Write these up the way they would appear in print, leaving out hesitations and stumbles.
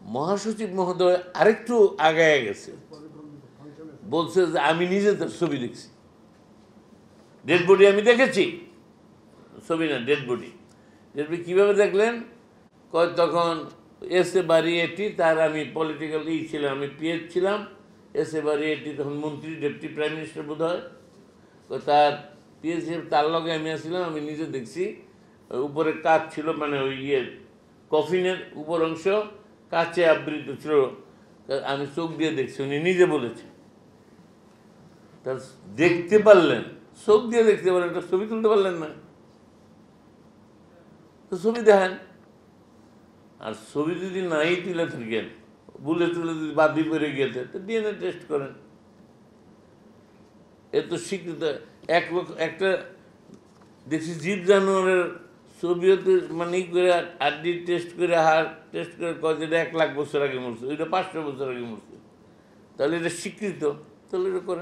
মহাসচিব মহোদয় আরেকটু আগায় গেছে, বলছে যে আমি নিজে তার ছবি দেখছি, ডেড বডি আমি দেখেছি, ছবি না ডেড বডি। ডেড বডি কীভাবে দেখলেন? তখন এসে বাড়ি এটি, তার আমি পলিটিক্যাল ছিলাম, আমি পিএস ছিলাম, এসে বাড়ি এটি তখন মন্ত্রী, ডেপুটি প্রাইম মিনিস্টার বোধ হয়, তার পিএস তার লগে আমি আসছিলাম, আমি নিজে দেখছি। উপরে কাচ ছিল, মানে ওই কফিনের উপর অংশ কাচে আবৃত ছিল, আমি চোখ দিয়ে দেখছি, উনি নিজে বলেছে। তার দেখতে পারলেন, চোখ দিয়ে দেখতে পারলেন, একটা ছবি তুলতে পারলেন না, তো ছবি দেখেন। আর ছবি যদি নাই তুলে থাকেন, বুলে তুলে যদি বাদি করে গিয়েছে, তো ডিএনএ টেস্ট করেন। এ তো স্বীকৃত। একটা দেখছি জীব জানোয়ারের ছবিও তো মানে করে আড্ডি টেস্ট করে, হাড় টেস্ট করে কয় যেটা 1 লাখ বছর আগে মরছে, ওইটা 500 বছর আগে মরছে, তাহলে এটা স্বীকৃত, তাহলে এটা করেন।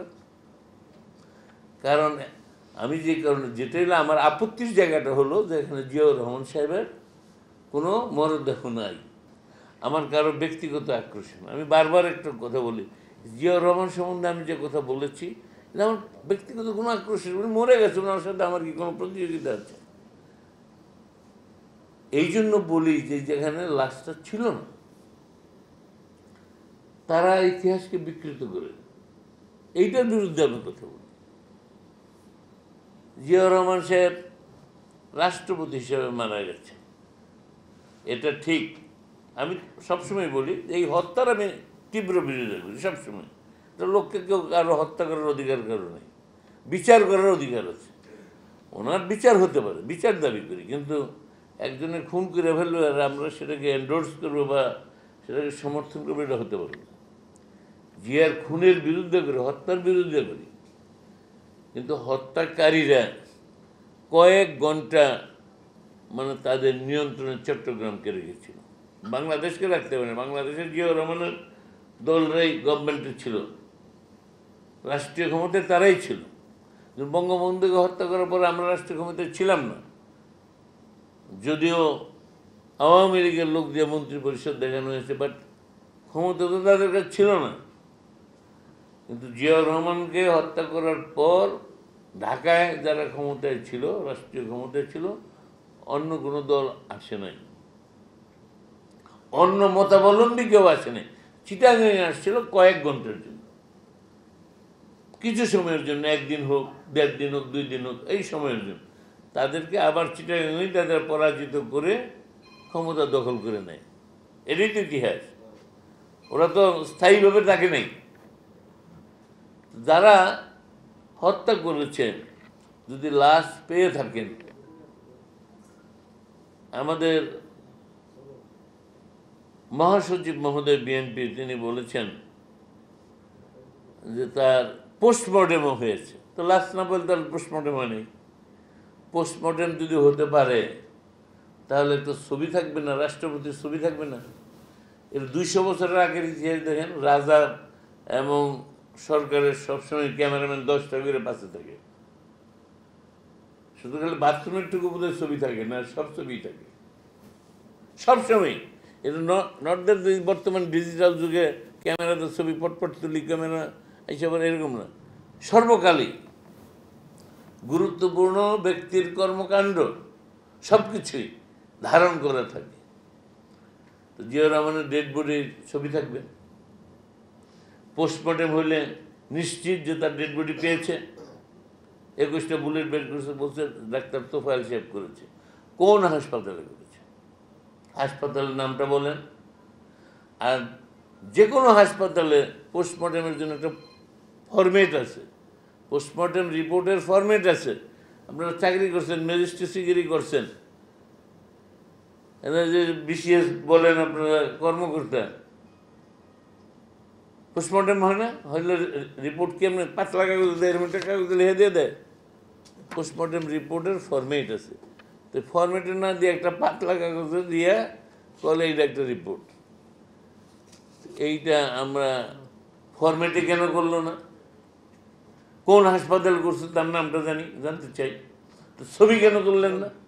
কারণ আমি যে কারণে যেটা হলো আমার আপত্তির জায়গাটা হলো যে এখানে জিয়াউর রহমান সাহেবের কোনো মরদেহ নাই। আমার কারো ব্যক্তিগত আকর্ষণ, আমি বারবার একটা কথা বলি, জিয়াউর রহমান সম্বন্ধে আমি যে কথা বলেছি এটা আমার ব্যক্তিগত কোনো আকর্ষণ, উনি মরে গেছে, ওনার সাথে আমার কি কোনো প্রতিযোগিতা আছে? এই জন্য বলি যে যেখানে লাশটা ছিল না, তারা ইতিহাসকে বিকৃত করে, এইটার বিরুদ্ধে আমি কথা বলি। জিয়াউর রহমান সাহেব রাষ্ট্রপতি হিসেবে মারা গেছে, এটা ঠিক। আমি সবসময় বলি এই হত্যার আমি তীব্র বিরোধিতা করি সবসময়। তো লোককে কেউ কারো হত্যা করার অধিকার কারো নেই, বিচার করার অধিকার আছে, ওনার বিচার হতে পারে, বিচার দাবি করি, কিন্তু একজনের খুন করে ফেলবে আর আমরা সেটাকে এন্ডোর্স করবো বা সেটাকে সমর্থন করবো, এটা হতে পারবে না। জিয়ার খুনের বিরুদ্ধে করি, হত্যার বিরুদ্ধে করি, কিন্তু হত্যাকারীরা কয়েক ঘন্টা মানে তাদের নিয়ন্ত্রণে চট্টগ্রামকে রেখেছিল, বাংলাদেশকে রাখতে পারে। বাংলাদেশের জিয়াউর রহমানের দলরাই গভর্নমেন্টে ছিল, রাষ্ট্রীয় ক্ষমতায় তারাই ছিল। বঙ্গবন্ধুকে হত্যা করার পরে আমরা রাষ্ট্রীয় ক্ষমতায় ছিলাম না, যদিও আওয়ামী লীগের লোক দিয়ে মন্ত্রী পরিষদ দেখানো হয়েছে, বাট ক্ষমতা তো তাদের কাছে ছিল না। কিন্তু জিয়াউর রহমানকে হত্যা করার পর ঢাকায় যারা ক্ষমতায় ছিল, রাষ্ট্রীয় ক্ষমতায় ছিল, অন্য কোনো দল আসে নাই, অন্য মতাবলম্বী কেউ আসে নাই। চিটাগাং আসছিল কয়েক ঘন্টার জন্য, কিছু সময়ের জন্য, 1 দিন হোক, 1.5 দিন হোক, 2 দিন হোক, এই সময়ের জন্য তাদেরকে আবার চিটাগাংয়ে তাদের পরাজিত করে ক্ষমতা দখল করে নেয়। এটাই তো ইতিহাস, ওরা তো স্থায়ীভাবে থাকে নাই। যারা হত্যা করেছেন যদি লাশ পেয়ে থাকেন, আমাদের মহাসচিব মহোদয় বিএনপি তিনি বলেছেন যে তার পোস্টমর্টেমও হয়েছে, তো লাশ না বলে তার পোস্টমর্টেম হয়নি। পোস্টমর্টেম যদি হতে পারে তাহলে তো ছবি থাকবে না, রাষ্ট্রপতির ছবি থাকবে না। এর 200 বছরের আগের ইতিহাস দেখেন, রাজা এবং সরকারের সবসময় ক্যামেরাম্যান 10টা করে পাশে থাকে, শুধু খালি বাথরুমের টুকু বোধহয় ছবি থাকে না, সব ছবি থাকে সবসময়। এটা নট দ্যাট বর্তমান ডিজিটাল যুগে ক্যামেরাতে ছবি পটপট তুলি, ক্যামেরা এইসব এরকম না, সর্বকালই গুরুত্বপূর্ণ ব্যক্তির কর্মকাণ্ড সব কিছুই ধারণ করা থাকে। তো জিয়াউর রহমানের ডেড বডির ছবি থাকবে, পোস্টমর্টেম হইলে নিশ্চিত যে তার ডেড বডি পেয়েছে। 21টা বুলেট বের করেছে, বলছে ডাক্তার তোফায়েল সাহেব করেছে। কোন হাসপাতালে করেছে? হাসপাতালের নামটা বলেন। আর যে কোনো হাসপাতালে পোস্টমর্টেমের জন্য একটা ফরম্যাট আছে, পোস্টমর্টেম রিপোর্টের ফরম্যাট আছে। আপনারা চাকরি করছেন, ম্যাজিস্ট্রেসিগিরি করছেন, এরা যে বিসিএস বলেন আপনারা কর্মকর্তা, পোস্টমর্টেম হয় না, হইলে রিপোর্ট কেমন পাতলা কাগজ দেয়, এরকম একটা কাগজ লিখে দিয়ে দেয়। পোস্টমর্টেম রিপোর্টের ফরম্যাট আছে, তো ফরম্যাটে না দিয়ে একটা পাতলা কাগজে দিয়ে বলে এইটা একটা রিপোর্ট। এইটা আমরা ফরম্যাটে কেন করলো না? কোন হাসপাতাল করছে তার নামটা জানতে চাই। তো ছবি কেন করলেন না?